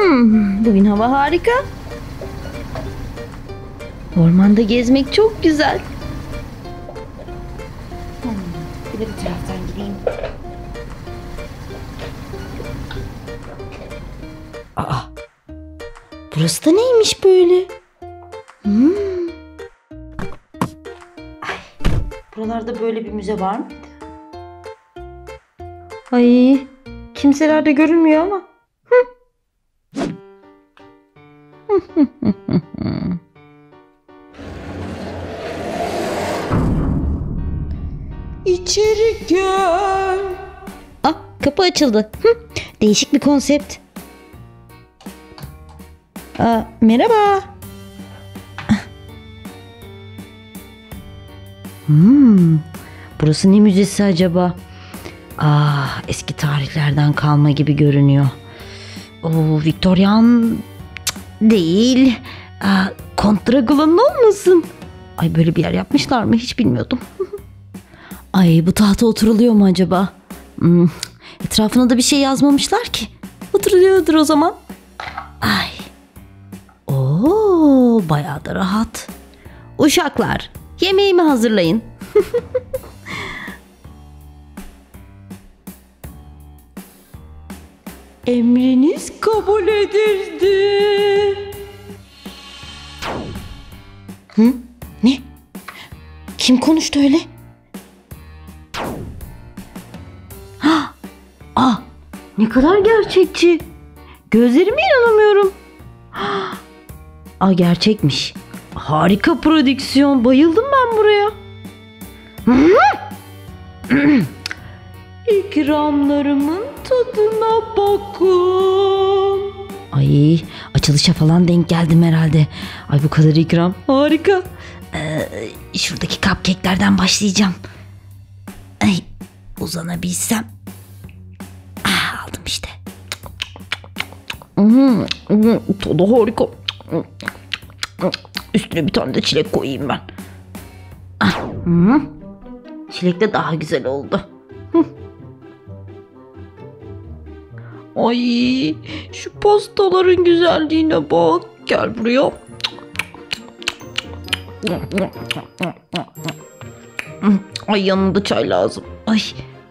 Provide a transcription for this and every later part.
Bugün hava harika. Ormanda gezmek çok güzel. Bir de bu taraftan gideyim. Aa, burası da neymiş böyle? Ay, buralarda böyle bir müze var mıydı? Ay, kimseler de görünmüyor ama. İçeri gel. Ah, kapı açıldı. Değişik bir konsept. Merhaba. Burası ne müzesi acaba? Eski tarihlerden kalma gibi görünüyor. Victorian değil. Kont Dragulan'ın olmasın? Ay, böyle bir yer yapmışlar mı? Hiç bilmiyordum. Ay, bu tahta oturuluyor mu acaba? Etrafına da bir şey yazmamışlar ki. Oturuluyordur o zaman. Ay. Bayağı da rahat. Uşaklar, yemeğimi hazırlayın. Emriniz kabul edildi. Ne? Kim konuştu öyle? Ne kadar gerçekçi. Gözlerime inanamıyorum. Gerçekmiş. Harika prodüksiyon. Bayıldım ben buraya. İkramlarımın tadına bakın. Ay, açılışa falan denk geldim herhalde. Ay, bu kadar ikram. Harika. Şuradaki cupcake'lerden başlayacağım. Ay, uzanabilsem. Aldım işte. Tadı harika. Üstüne bir tane de çilek koyayım ben. Çilek de daha güzel oldu. Ay, şu pastaların güzelliğine bak. Gel buraya. Ay, yanında çay lazım. Ay.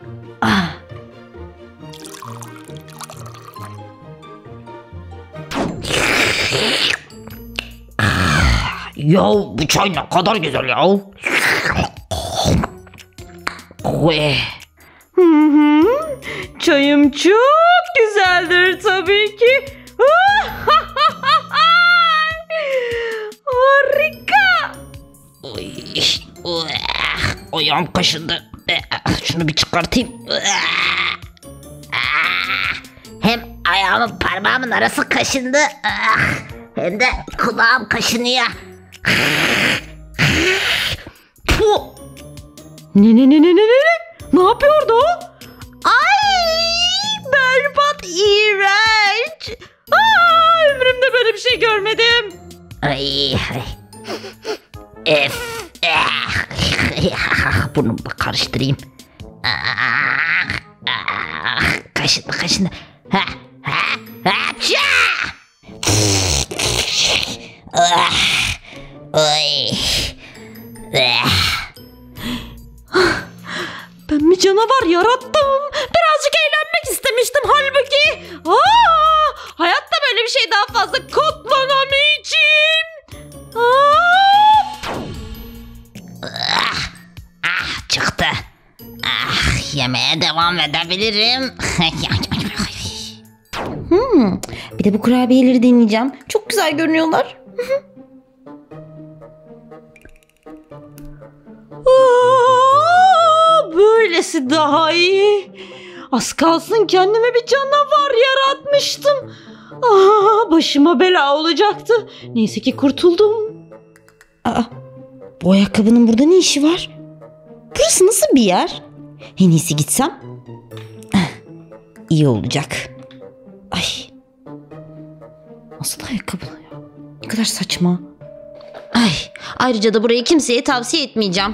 Ya bu çay ne kadar güzel ya. Çayım çok güzeldir tabii ki. Harika. Ayağım kaşındı. Şunu bir çıkartayım. Hem ayağımın parmağımın arası kaşındı. Hem de kulağım kaşınıyor. Ne yapıyordu o? Ay, berbat, iğrenç. Ömrümde böyle bir şey görmedim. Ay. Burnumla karıştırayım. Kaşındı. Ben bir canavar yarattım. Birazcık eğlenmek istemiştim halbuki. Hayatta böyle bir şey daha fazla katlanamayacağım. Çıktı. Yemeğe devam edebilirim. Bir de bu kurabiyeleri deneyeceğim. Çok güzel görünüyorlar. Böylesi daha iyi. Az kalsın kendime bir canavar yaratmıştım. Başıma bela olacaktı. Neyse ki kurtuldum. Bu ayakkabının burada ne işi var? Burası nasıl bir yer? En iyisi gitsem. İyi olacak. Ay. Nasıl ayakkabı ya? Ne kadar saçma. Ay. Ayrıca da burayı kimseye tavsiye etmeyeceğim.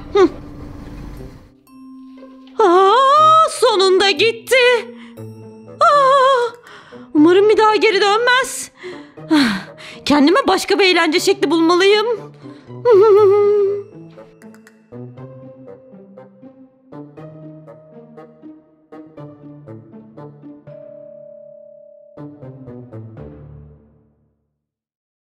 Sonunda gitti. Umarım bir daha asla geri dönmez. Kendime başka bir eğlence şekli bulmalıyım.